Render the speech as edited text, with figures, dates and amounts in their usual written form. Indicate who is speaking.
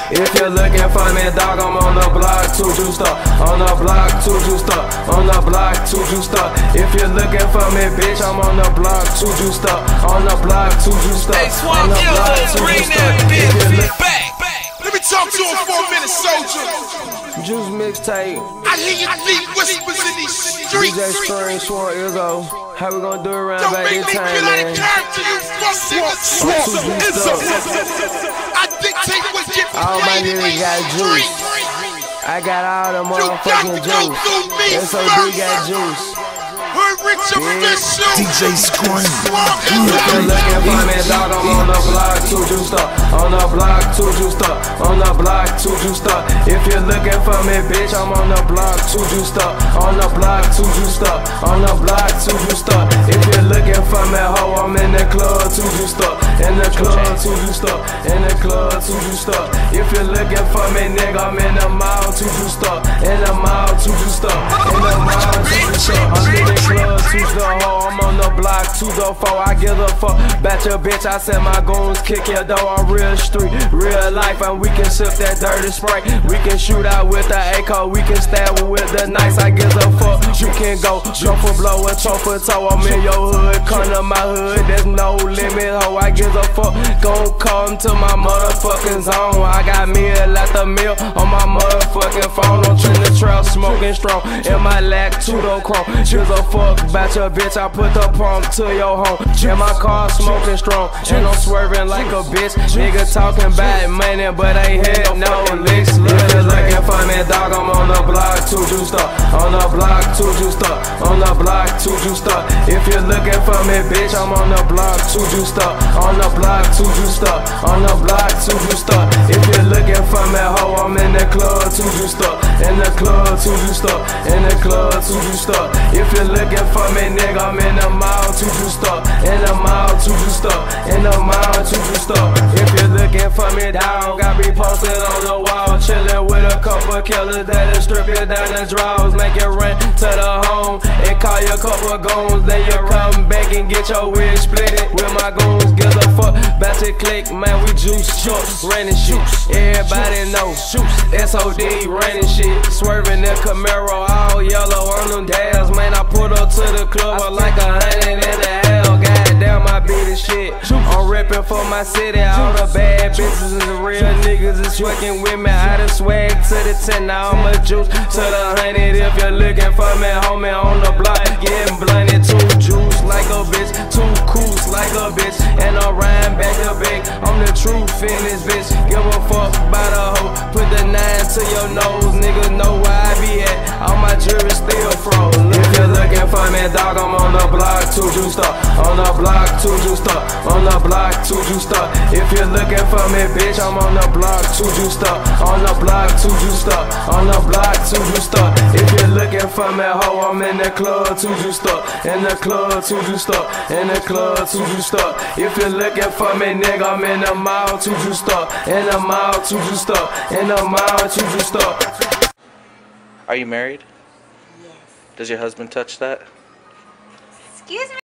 Speaker 1: If you're looking for me, dog, I'm on the block, too juiced up. On the block, too juiced up. On the block, too juiced up. If you're looking for me, bitch, I'm on the block, too juiced up. On the block, too juiced up. On the block, too juiced up.
Speaker 2: Let me talk to him for a minute, soldier.
Speaker 1: Juice mixtape.
Speaker 2: I hear your deep whispers in these streets.
Speaker 1: DJ Spring, Swamp Izzo. How we gonna do it around
Speaker 2: Don't
Speaker 1: back
Speaker 2: make
Speaker 1: this
Speaker 2: me
Speaker 1: time,
Speaker 2: get out
Speaker 1: man?
Speaker 2: of character, you fuck niggas. I dictate what get me
Speaker 1: All my
Speaker 2: paid in
Speaker 1: niggas
Speaker 2: these
Speaker 1: got juice.
Speaker 2: streets.
Speaker 1: I got all the
Speaker 2: You got
Speaker 1: motherfucking
Speaker 2: to go
Speaker 1: juice.
Speaker 2: through me
Speaker 1: SOD got
Speaker 2: first.
Speaker 1: juice.
Speaker 2: We're rich official.
Speaker 3: DJ Scream.
Speaker 1: If you're looking for me, dog, I'm on the block, too juiced up. On the block, too juiced up. On the block, too juiced up. If you're looking for me, bitch, I'm on the block, too juiced up. On the block, too juiced up. On the block, too juiced up. If you're looking for me, ho, I'm in the club, too juiced up. In the club, too juiced up. In the club, too juiced up. If you're looking for me, nigga, I'm in the mall, too juiced up. In the mall, too juiced up. In the mall, too juiced up. I'm in the club, too juiced up. I'm on the block, 2-4. I give a fuck about your bitch. I said my goons kick your door. I'm real street, real life, and we can sip that dirty spray. We can shoot out with the ACO. We can stab with the knives. I give a fuck. You can go for blow and toe for toe. I'm in your hood, come to my hood. There's no limit, ho. I give a fuck. Gon' come to my motherfucking zone. I got meal at the meal on my motherfucking phone. I'm in the trail, smoking strong. In my lack, 2-door chrome. Give a fuck about your bitch. I put the pump to your home. In my car, smoking strong. And I'm swerving like a bitch. Nigga talking bad money, but ain't had no licks. If you're looking for me, dog, I'm on the block, too juiced up. On the block, too juiced up. On the block, too juiced up. If you're looking for me, bitch, I'm on the block, too juiced up. On the block, too juiced up. On the block, too juiced up. If you're looking for me, ho, I'm in the club, too juiced up. In the club, too juiced up. In the club, too juiced up. If you're looking for me, nigga, I'm in the mall, too juiced up. In the mall, too juiced up. In the mall, too juiced up. If you're looking for me, dog, got me posted on the wall, chillin' with a couple killers that'll strip you down the drawers, make it run to the home, and call your couple goons. Then you come back and get your wig split it with my goons. Give a fuck about your click, man. We juice, running shit. Everybody know, SOD running shit. Swerving the Camaro, all yellow on them dads, man. I put up to the club like 100 in the hell. Goddamn, I beat the shit. I'm reppin' for my city. All the bad bitches and the real niggas is working with me. I done swag to the 10, now I'm a juice to the 100. If you're looking for me, homie, on the block, getting blunted. Too juice like a bitch, too coos like a bitch, and I'm riding back to back. I'm the truth in this bitch. Give a fuck about a hoe. Put the 9 to your nose, niggas know where I be at. All my jewelry still froze. If you're looking for me, dog, I'm on the block, too juiced up. On the block, too juiced up. On the block, too juiced up. If you're looking for me, bitch, I'm on the block, too juiced up. On the block, too juiced up. On the block, too juiced up. If you're looking for me, ho, I'm in the club, too juiced up. In the club, too juiced up. In the club, too juiced up. If you're looking for me, nigga, I'm in the mall, too juiced up. In the mall, too juiced up. In the mall, too juiced up.
Speaker 4: Are you married?
Speaker 5: Yes.
Speaker 4: Does your husband touch that?
Speaker 5: Excuse me?